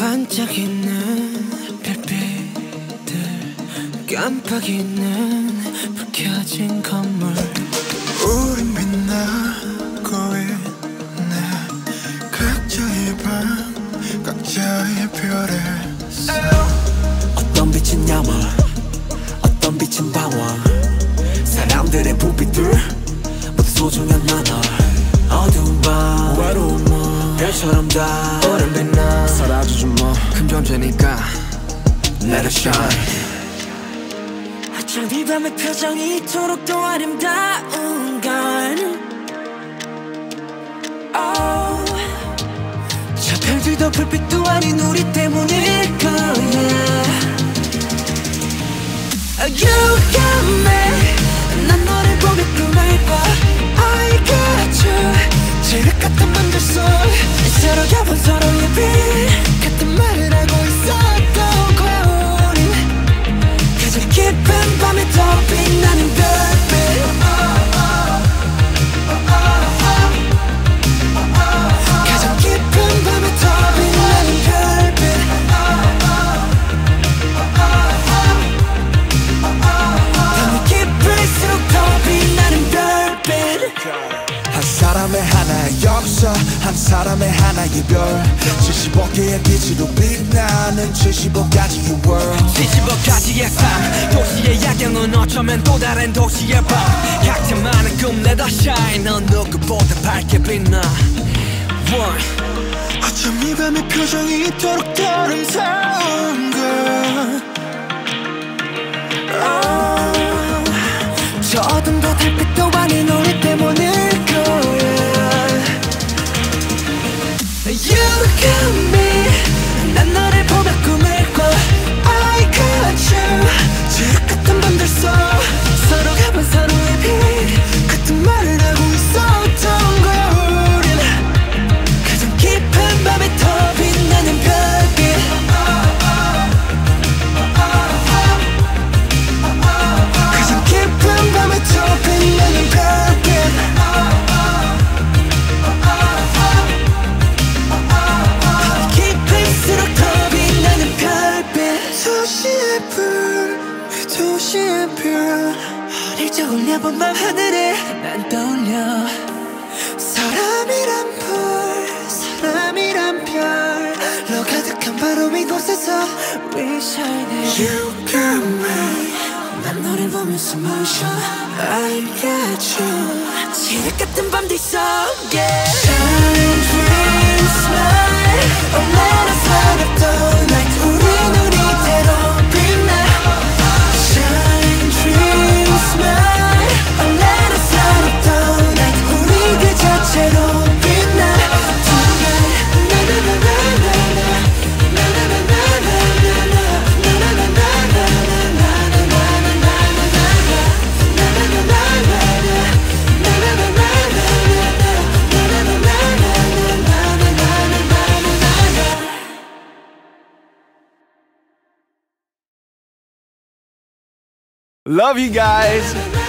반짝이는 별빛들, 깜빡이는 불 켜진 건물. 우린 빛나고 있네. 각자의 방, 각자의 별에서. 어떤 빛은 야망, 어떤 빛은 방황. 사람들의 불빛들 모두 소중한 나널. 어두운 밤, 외로운 몸, 별처럼 다 오랜 빛나. 사라져준 뭐 큰 존재니까 Let it shine. 어쩜 이 밤의 표정이 이토록 더 아름다운 건 저 별들도 불빛도 아닌 우리 때문일 거야. You got me, 난 너를 보며 꿈을 꿔. I got you, 지륵 같은 맘들 속 서로 겹은 서로의 빛 같은 말을 하고 있었던 거야. 우린 가장 깊은 밤에 더 빛나는 별빛. 가장 깊은 밤에 더 빛나는 별빛. 밤이 깊을수록 더 빛나는 별빛. 한 사람의 하나의 역사, 한 사람의 하나의 별. 75개의 빛으로 빛나는 75가지의 world. 75가지의 삶, 도시의 야경은 어쩌면 또 다른 도시의 밤. 각자 많은 꿈 let us shine. 넌 누구보다 밝게 빛나. 어쩜 이 밤의 표정이 이토록 더 아름다운 건 저 어둠도 달빛도 아닌 우리 때문일 거야. You got me, 난 너를 보며 꿈을 꿔. I got you, 지옥 같은 밤들 속 서로 가본 서로의 빛 같은 말을 하고 있었던 거야. 우린 가장 깊은 밤에 더 빛나는 별빛. 가장 깊은 밤에 더 빛나는 별빛. 깊을수록 더 빛나는 별빛. 도시의 불, 도시의 별. 어릴 적 올려본 밤 하늘에 난 떠올려. 사람이란 불, 사람이란 별로 가득한 바로 이곳에서 We shining. You got me. 난 너를 보면서 멈춰. I got you, 지륵 같은 밤들 속에 Shine, dream, smile. Oh, let us light up the night. 우린 우리대로 빛나. Shine, dream, smile. Oh, let us light up the night. 우리 그 자체로 빛나. Tonight, na na na na na na na na na na na na na Love you guys.